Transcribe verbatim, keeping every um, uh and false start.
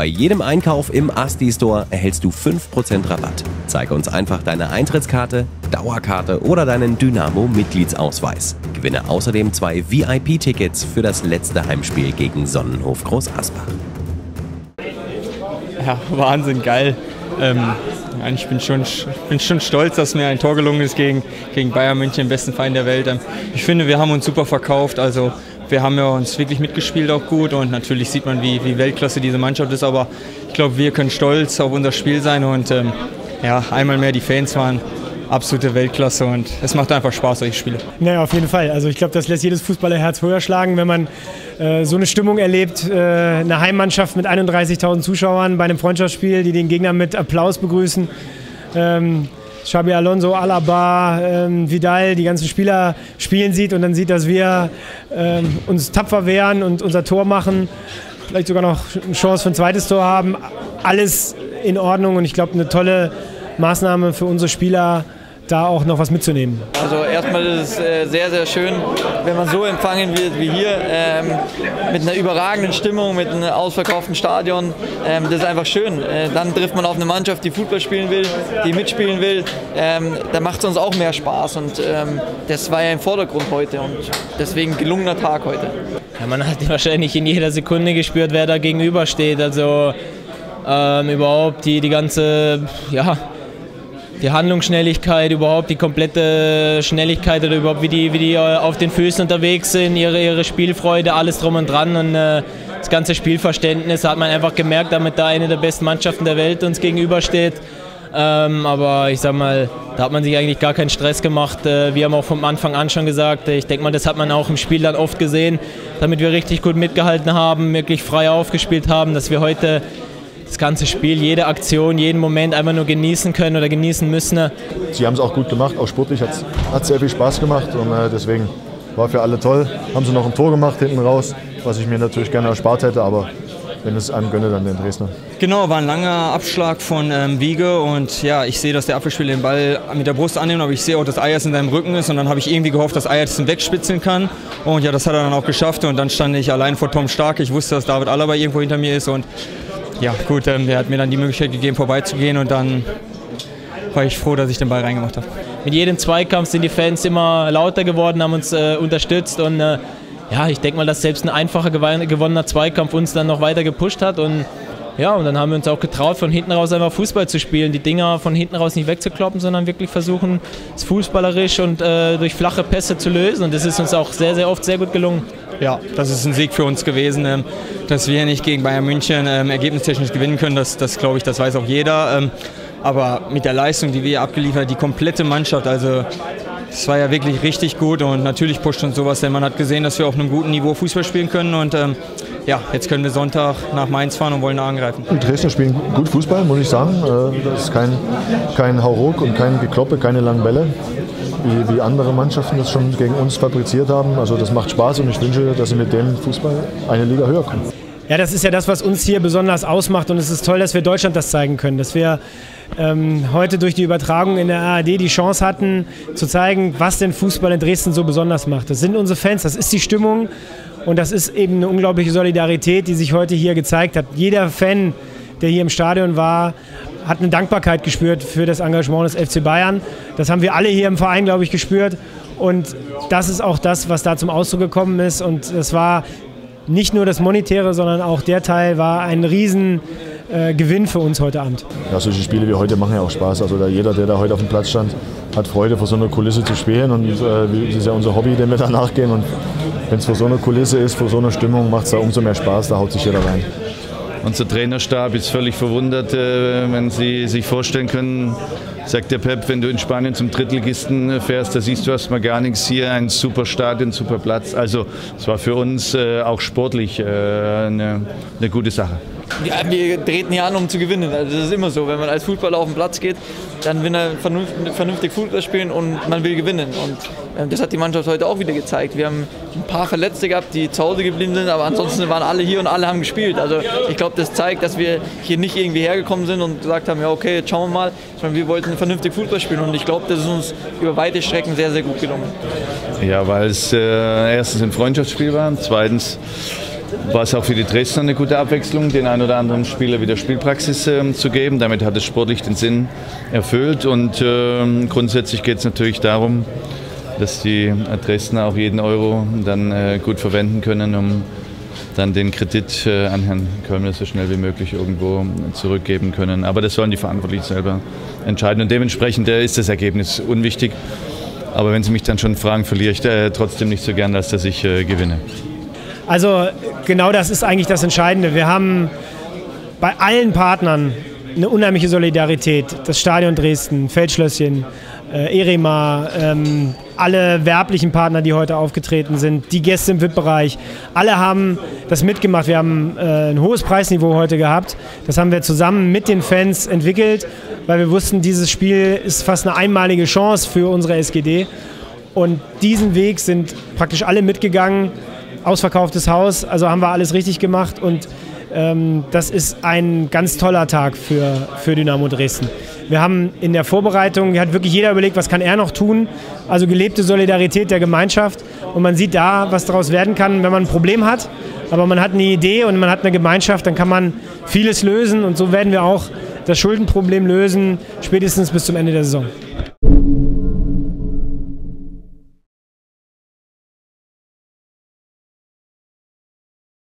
Bei jedem Einkauf im Asti Store erhältst du fünf Prozent Rabatt. Zeige uns einfach deine Eintrittskarte, Dauerkarte oder deinen Dynamo-Mitgliedsausweis. Gewinne außerdem zwei V I P-Tickets für das letzte Heimspiel gegen Sonnenhof Groß Asbach. Ja, Wahnsinn, geil. Ähm, ich bin schon, ich bin schon stolz, dass mir ein Tor gelungen ist gegen, gegen Bayern München, den besten Verein der Welt. Ähm, ich finde, wir haben uns super verkauft. Also wir haben ja uns wirklich mitgespielt, auch gut. Und natürlich sieht man, wie, wie Weltklasse diese Mannschaft ist. Aber ich glaube, wir können stolz auf unser Spiel sein. Und ähm, ja, einmal mehr, die Fans waren absolute Weltklasse und es macht einfach Spaß, solche Spiele. Naja, auf jeden Fall. Also ich glaube, das lässt jedes Fußballerherz höher schlagen, wenn man äh, so eine Stimmung erlebt, äh, eine Heimmannschaft mit einunddreißigtausend Zuschauern bei einem Freundschaftsspiel, die den Gegner mit Applaus begrüßen. Ähm, Xabi Alonso, Alaba, ähm, Vidal, die ganzen Spieler spielen sieht und dann sieht, dass wir ähm, uns tapfer wehren und unser Tor machen, vielleicht sogar noch eine Chance für ein zweites Tor haben. Alles in Ordnung und ich glaube, eine tolle Maßnahme für unsere Spieler, da auch noch was mitzunehmen. Also erstmal ist es äh, sehr, sehr schön, wenn man so empfangen wird wie hier, ähm, mit einer überragenden Stimmung, mit einem ausverkauften Stadion. Ähm, das ist einfach schön. Äh, dann trifft man auf eine Mannschaft, die Fußball spielen will, die mitspielen will. Ähm, da macht es uns auch mehr Spaß und ähm, das war ja im Vordergrund heute und deswegen gelungener Tag heute. Ja, man hat wahrscheinlich in jeder Sekunde gespürt, wer da gegenübersteht. Also ähm, überhaupt die, die ganze, ja, die Handlungsschnelligkeit, überhaupt die komplette Schnelligkeit oder überhaupt wie die, wie die auf den Füßen unterwegs sind, ihre, ihre Spielfreude, alles drum und dran und äh, das ganze Spielverständnis hat man einfach gemerkt, damit da eine der besten Mannschaften der Welt uns gegenübersteht. Ähm, aber ich sag mal, da hat man sich eigentlich gar keinen Stress gemacht. Äh, wir haben auch vom Anfang an schon gesagt, ich denke mal, das hat man auch im Spiel dann oft gesehen, damit wir richtig gut mitgehalten haben, wirklich frei aufgespielt haben, dass wir heute das ganze Spiel, jede Aktion, jeden Moment einfach nur genießen können oder genießen müssen. Sie haben es auch gut gemacht, auch sportlich hat es sehr viel Spaß gemacht und äh, deswegen war für alle toll. Haben sie noch ein Tor gemacht hinten raus, was ich mir natürlich gerne erspart hätte, aber wenn es einem gönne, dann den Dresdner. Genau, war ein langer Abschlag von ähm, Wiege und ja, ich sehe, dass der Abwehrspieler den Ball mit der Brust annimmt, aber ich sehe auch, dass Ayers in seinem Rücken ist und dann habe ich irgendwie gehofft, dass Ayers ihn wegspitzeln kann und ja, das hat er dann auch geschafft und dann stand ich allein vor Tom Stark. Ich wusste, dass David Alaba irgendwo hinter mir ist und ja, gut, ähm, der hat mir dann die Möglichkeit gegeben, vorbeizugehen und dann war ich froh, dass ich den Ball reingemacht habe. Mit jedem Zweikampf sind die Fans immer lauter geworden, haben uns äh, unterstützt und äh, ja, ich denke mal, dass selbst ein einfacher gewonnener Zweikampf uns dann noch weiter gepusht hat und ja, und dann haben wir uns auch getraut, von hinten raus einfach Fußball zu spielen, die Dinger von hinten raus nicht wegzukloppen, sondern wirklich versuchen, es fußballerisch und äh, durch flache Pässe zu lösen und das ist uns auch sehr, sehr oft sehr gut gelungen. Ja, das ist ein Sieg für uns gewesen, ähm, dass wir nicht gegen Bayern München ähm, ergebnistechnisch gewinnen können, das, das glaube ich, das weiß auch jeder. Ähm, aber mit der Leistung, die wir abgeliefert haben, die komplette Mannschaft, also das war ja wirklich richtig gut und natürlich pusht uns sowas, denn man hat gesehen, dass wir auf einem guten Niveau Fußball spielen können und ähm, ja, jetzt können wir Sonntag nach Mainz fahren und wollen da angreifen. Die Dresdner spielen gut Fußball, muss ich sagen. Das ist kein, kein Hauruck und kein Gekloppe, keine langen Bälle, wie, wie andere Mannschaften das schon gegen uns fabriziert haben. Also das macht Spaß und ich wünsche, dass sie mit dem Fußball eine Liga höher kommen. Ja, das ist ja das, was uns hier besonders ausmacht und es ist toll, dass wir Deutschland das zeigen können, dass wir ähm, heute durch die Übertragung in der A R D die Chance hatten, zu zeigen, was den Fußball in Dresden so besonders macht. Das sind unsere Fans, das ist die Stimmung und das ist eben eine unglaubliche Solidarität, die sich heute hier gezeigt hat. Jeder Fan, der hier im Stadion war, hat eine Dankbarkeit gespürt für das Engagement des F C Bayern. Das haben wir alle hier im Verein, glaube ich, gespürt und das ist auch das, was da zum Ausdruck gekommen ist und es war nicht nur das Monetäre, sondern auch der Teil war ein riesen äh, Gewinn für uns heute Abend. Ja, solche Spiele wie heute machen ja auch Spaß. Also da jeder, der da heute auf dem Platz stand, hat Freude, vor so einer Kulisse zu spielen. Und äh, das ist ja unser Hobby, dem wir da nachgehen. Und wenn es vor so einer Kulisse ist, vor so einer Stimmung, macht es da umso mehr Spaß. Da haut sich jeder rein. Unser Trainerstab ist völlig verwundert, äh, wenn Sie sich vorstellen können, sagt der Pep, wenn du in Spanien zum Drittligisten fährst, da siehst du erstmal gar nichts. Hier ein super Stadion, super Platz. Also es war für uns äh, auch sportlich äh, eine, eine gute Sache. Ja, wir treten hier an, um zu gewinnen. Also das ist immer so, wenn man als Fußballer auf den Platz geht, dann will er vernünftig Fußball spielen und man will gewinnen. Und äh, das hat die Mannschaft heute auch wieder gezeigt. Wir haben ein paar Verletzte gehabt, die zu Hause geblieben sind, aber ansonsten waren alle hier und alle haben gespielt. Also ich glaube, das zeigt, dass wir hier nicht irgendwie hergekommen sind und gesagt haben, ja okay, jetzt schauen wir mal, sondern wir wollten vernünftig Fußball spielen und ich glaube, das ist uns über weite Strecken sehr, sehr gut gelungen. Ja, weil es äh, erstens ein Freundschaftsspiel war, zweitens war es auch für die Dresdner eine gute Abwechslung, den einen oder anderen Spieler wieder Spielpraxis äh, zu geben. Damit hat es sportlich den Sinn erfüllt und äh, grundsätzlich geht es natürlich darum, dass die Dresdner auch jeden Euro dann äh, gut verwenden können, um dann den Kredit äh, an Herrn Kölmler so schnell wie möglich irgendwo zurückgeben können. Aber das sollen die Verantwortlichen selber entscheiden und dementsprechend äh, ist das Ergebnis unwichtig. Aber wenn Sie mich dann schon fragen, verliere ich äh, trotzdem nicht so gern, als dass ich äh, gewinne. Also genau das ist eigentlich das Entscheidende. Wir haben bei allen Partnern eine unheimliche Solidarität. Das Stadion Dresden, Feldschlösschen, äh, Erema, ähm, alle werblichen Partner, die heute aufgetreten sind, die Gäste im V I P-Bereich, alle haben das mitgemacht. Wir haben äh, ein hohes Preisniveau heute gehabt. Das haben wir zusammen mit den Fans entwickelt, weil wir wussten, dieses Spiel ist fast eine einmalige Chance für unsere S G D. Und diesen Weg sind praktisch alle mitgegangen. Ausverkauftes Haus, also haben wir alles richtig gemacht und ähm, das ist ein ganz toller Tag für, für Dynamo Dresden. Wir haben in der Vorbereitung, hat wirklich jeder überlegt, was kann er noch tun, also gelebte Solidarität der Gemeinschaft und man sieht da, was daraus werden kann, wenn man ein Problem hat, aber man hat eine Idee und man hat eine Gemeinschaft, dann kann man vieles lösen und so werden wir auch das Schuldenproblem lösen, spätestens bis zum Ende der Saison.